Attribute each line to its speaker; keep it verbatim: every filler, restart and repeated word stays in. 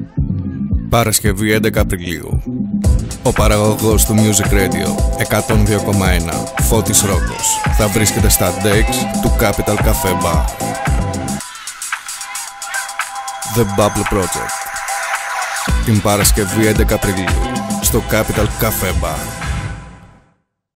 Speaker 1: Παρασκευή έντεκα Απριλίου. Ο παραγωγός του Music Radio εκατόν δύο κόμμα ένα, Φώτης Ρόκος, θα βρίσκεται στα decks του Capital Cafe Bar. The Bubble Project. Την Παρασκευή έντεκα Απριλίου στο Capital Cafe Bar.